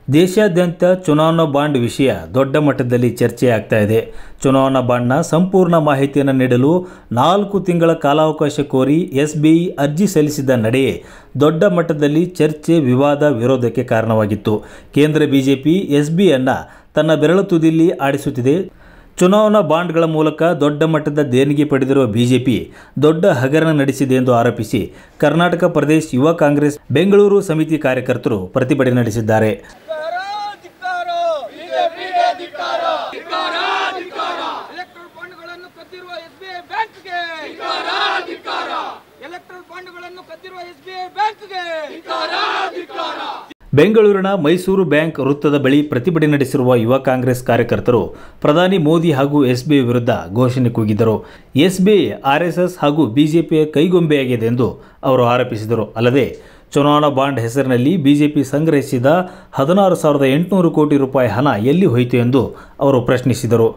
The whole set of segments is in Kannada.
ದೇಶಾದ್ಯಂತ ಚುನಾವಣಾ ಬಾಂಡ್ ವಿಷಯ ದೊಡ್ಡ ಮಟ್ಟದಲ್ಲಿ ಚರ್ಚೆಯಾಗ್ತಾ ಇದೆ. ಚುನಾವಣಾ ಬಾಂಡ್ನ ಸಂಪೂರ್ಣ ಮಾಹಿತಿಯನ್ನು ನೀಡಲು 4 ತಿಂಗಳ ಕಾಲಾವಕಾಶ ಕೋರಿ ಎಸ್ಬಿಐ ಅರ್ಜಿ ಸಲ್ಲಿಸಿದ ನಡೆಯೇ ದೊಡ್ಡ ಮಟ್ಟದಲ್ಲಿ ಚರ್ಚೆ, ವಿವಾದ, ವಿರೋಧಕ್ಕೆ ಕಾರಣವಾಗಿತ್ತು. ಕೇಂದ್ರ ಬಿಜೆಪಿ ಎಸ್ಬಿಐಯನ್ನು ತನ್ನ ಬೆರಳು ತುದಿಯಲ್ಲಿ ಆಡಿಸುತ್ತಿದೆ. ಚುನಾವಣಾ ಬಾಂಡ್ಗಳ ಮೂಲಕ ದೊಡ್ಡ ಮಟ್ಟದ ದೇಣಿಗೆ ಪಡೆದಿರುವ ಬಿಜೆಪಿ ದೊಡ್ಡ ಹಗರಣ ನಡೆಸಿದೆ ಎಂದು ಆರೋಪಿಸಿ ಕರ್ನಾಟಕ ಪ್ರದೇಶ ಯುವ ಕಾಂಗ್ರೆಸ್ ಬೆಂಗಳೂರು ಸಮಿತಿ ಕಾರ್ಯಕರ್ತರು ಪ್ರತಿಭಟನೆ ನಡೆಸಿದ್ದಾರೆ. ಬೆಂಗಳೂರಿನ ಮೈಸೂರು ಬ್ಯಾಂಕ್ ವೃತ್ತದ ಬಳಿ ಪ್ರತಿಭಟನೆ ನಡೆಸಿರುವ ಯುವ ಕಾಂಗ್ರೆಸ್ ಕಾರ್ಯಕರ್ತರು ಪ್ರಧಾನಿ ಮೋದಿ ಹಾಗೂ ಎಸ್ಬಿಐ ವಿರುದ್ಧ ಘೋಷಣೆ ಕೂಗಿದ್ದರು. ಎಸ್ಬಿಐ ಆರ್ಎಸ್ಎಸ್ ಹಾಗೂ ಬಿಜೆಪಿಯ ಕೈಗೊಂಬೆಯಾಗಿದೆ ಎಂದು ಅವರು ಆರೋಪಿಸಿದರು. ಅಲ್ಲದೆ ಚುನಾವಣಾ ಬಾಂಡ್ ಹೆಸರಿನಲ್ಲಿ ಬಿಜೆಪಿ ಸಂಗ್ರಹಿಸಿದ 16,800 ಕೋಟಿ ರೂಪಾಯಿ ಹಣ ಎಲ್ಲಿ ಹೋಯಿತು ಎಂದು ಅವರು ಪ್ರಶ್ನಿಸಿದರು.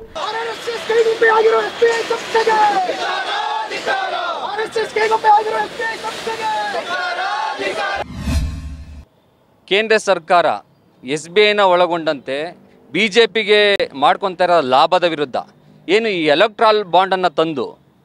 ಕೇಂದ್ರ ಸರ್ಕಾರ ಎಸ್ಬಿಐನ ಒಳಗೊಂಡಂತೆ ಬಿಜೆಪಿಗೆ ಮಾಡ್ಕೊತಾ ಇರೋ ಲಾಭದ ವಿರುದ್ಧ ಏನು ಈ ಎಲೆಕ್ಟ್ರಾಲ್ ಬಾಂಡನ್ನು ತಂದು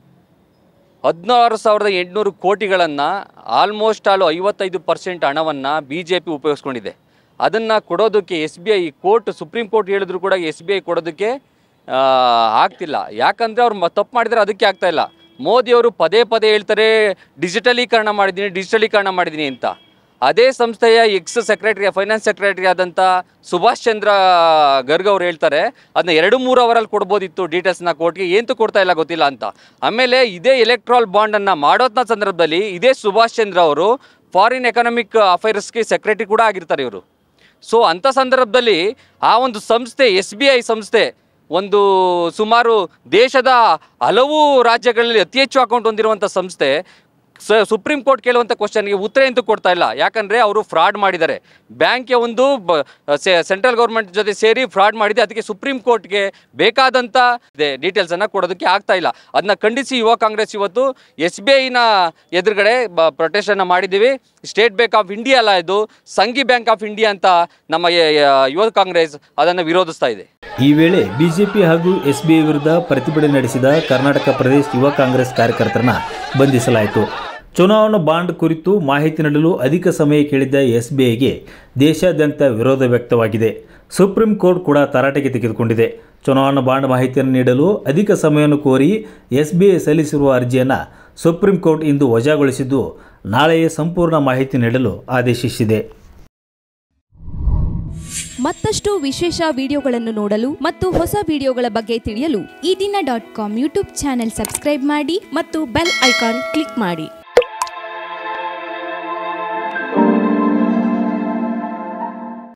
16,800 ಕೋಟಿಗಳನ್ನು ಆಲ್ಮೋಸ್ಟ್ 55% ಹಣವನ್ನು ಬಿಜೆಪಿ ಉಪಯೋಗಿಸ್ಕೊಂಡಿದೆ. ಅದನ್ನು ಕೊಡೋದಕ್ಕೆ ಎಸ್ಬಿಐ ಸುಪ್ರೀಂ ಕೋರ್ಟ್ ಹೇಳಿದ್ರು ಕೂಡ ಎಸ್ಬಿಐ ಕೊಡೋದಕ್ಕೆ ಆಗ್ತಿಲ್ಲ. ಯಾಕಂದರೆ ಅವ್ರು ತಪ್ಪು ಮಾಡಿದರೆ ಅದಕ್ಕೆ ಆಗ್ತಾಯಿಲ್ಲ. ಮೋದಿಯವರು ಪದೇ ಪದೇ ಹೇಳ್ತಾರೆ ಡಿಜಿಟಲೀಕರಣ ಮಾಡಿದ್ದೀನಿ ಅಂತ. ಅದೇ ಸಂಸ್ಥೆಯ ಫೈನಾನ್ಸ್ ಸೆಕ್ರೆಟರಿ ಆದಂಥ ಸುಭಾಷ್ ಚಂದ್ರ ಗರ್ಗ್ ಅವರು ಹೇಳ್ತಾರೆ ಅದನ್ನ 2-3 ಅವರಲ್ಲಿ ಕೊಡ್ಬೋದಿತ್ತು ಡೀಟೇಲ್ಸ್ನ ಕೋರ್ಟ್ಗೆ, ಏನು ಕೊಡ್ತಾ ಇಲ್ಲ ಗೊತ್ತಿಲ್ಲ ಅಂತ. ಆಮೇಲೆ ಇದೇ ಎಲೆಕ್ಟ್ರಾಲ್ ಬಾಂಡನ್ನು ಮಾಡೋದ್ನ ಸಂದರ್ಭದಲ್ಲಿ ಇದೇ ಸುಭಾಷ್ ಚಂದ್ರ ಅವರು ಫಾರಿನ್ ಎಕನಾಮಿಕ್ ಅಫೇರ್ಸ್ಗೆ ಸೆಕ್ರೆಟರಿ ಕೂಡ ಆಗಿರ್ತಾರೆ ಇವರು. ಸೊ ಅಂಥ ಸಂದರ್ಭದಲ್ಲಿ ಆ ಒಂದು ಸಂಸ್ಥೆ SBI ಸಂಸ್ಥೆ ಒಂದು ಸುಮಾರು ದೇಶದ ಹಲವು ರಾಜ್ಯಗಳಲ್ಲಿ ಅತಿ ಹೆಚ್ಚು ಅಕೌಂಟ್ ಹೊಂದಿರುವಂಥ ಸಂಸ್ಥೆ ಸುಪ್ರೀಂ ಕೋರ್ಟ್ ಕೇಳುವಂಥ ಕ್ವಶನ್ಗೆ ಉತ್ತರ ಎಂತೂ ಕೊಡ್ತಾ ಇಲ್ಲ. ಯಾಕಂದರೆ ಅವರು ಫ್ರಾಡ್ ಮಾಡಿದ್ದಾರೆ, ಬ್ಯಾಂಕ್ಗೆ ಒಂದು ಸೆಂಟ್ರಲ್ ಗೌರ್ಮೆಂಟ್ ಜೊತೆ ಸೇರಿ ಫ್ರಾಡ್ ಮಾಡಿದೆ. ಅದಕ್ಕೆ ಸುಪ್ರೀಂ ಕೋರ್ಟ್ಗೆ ಬೇಕಾದಂಥ ಡೀಟೇಲ್ಸನ್ನು ಕೊಡೋದಕ್ಕೆ ಆಗ್ತಾ ಇಲ್ಲ. ಅದನ್ನ ಖಂಡಿಸಿ ಯುವ ಕಾಂಗ್ರೆಸ್ ಇವತ್ತು SBIನ ಎದುರುಗಡೆ ಪ್ರೊಟೆಸ್ಟನ್ನು ಮಾಡಿದ್ದೀವಿ. ಸ್ಟೇಟ್ ಬ್ಯಾಂಕ್ ಆಫ್ ಇಂಡಿಯಾ ಅಲ್ಲ, ಇದು ಸಂಘಿ ಬ್ಯಾಂಕ್ ಆಫ್ ಇಂಡಿಯಾ ಅಂತ ನಮ್ಮ ಯುವ ಕಾಂಗ್ರೆಸ್ ಅದನ್ನು ವಿರೋಧಿಸ್ತಾ ಇದೆ. ಈ ವೇಳೆ ಬಿಜೆಪಿ ಹಾಗೂ SBI ವಿರುದ್ಧ ಪ್ರತಿಭಟನೆ ನಡೆಸಿದ ಕರ್ನಾಟಕ ಪ್ರದೇಶ ಯುವ ಕಾಂಗ್ರೆಸ್ ಕಾರ್ಯಕರ್ತರನ್ನ ಬಂಧಿಸಲಾಯಿತು. ಚುನಾವಣಾ ಬಾಂಡ್ ಕುರಿತು ಮಾಹಿತಿ ನೀಡಲು ಅಧಿಕ ಸಮಯ ಕೇಳಿದ್ದ SBIಗೆ ದೇಶಾದ್ಯಂತ ವಿರೋಧ ವ್ಯಕ್ತವಾಗಿದೆ. ಸುಪ್ರೀಂ ಕೋರ್ಟ್ ಕೂಡ ತರಾಟೆಗೆ ತೆಗೆದುಕೊಂಡಿದೆ. ಚುನಾವಣಾ ಬಾಂಡ್ ಮಾಹಿತಿಯನ್ನು ನೀಡಲು ಅಧಿಕ ಸಮಯವನ್ನು ಕೋರಿ SBI ಸಲ್ಲಿಸಿರುವ ಅರ್ಜಿಯನ್ನು ಸುಪ್ರೀಂ ಕೋರ್ಟ್ ಇಂದು ವಜಾಗೊಳಿಸಿದ್ದು, ನಾಳೆಯೇ ಸಂಪೂರ್ಣ ಮಾಹಿತಿ ನೀಡಲು ಆದೇಶಿಸಿದೆ. ಮತ್ತಷ್ಟು ವಿಶೇಷ ವಿಡಿಯೋಗಳನ್ನು ನೋಡಲು ಮತ್ತು ಹೊಸ ವಿಡಿಯೋಗಳ ಬಗ್ಗೆ ತಿಳಿಯಲು eDina.com ಯೂಟ್ಯೂಬ್ ಚಾನೆಲ್ ಸಬ್ಸ್ಕ್ರೈಬ್ ಮಾಡಿ ಮತ್ತು ಬೆಲ್ ಐಕಾನ್ ಕ್ಲಿಕ್ ಮಾಡಿ.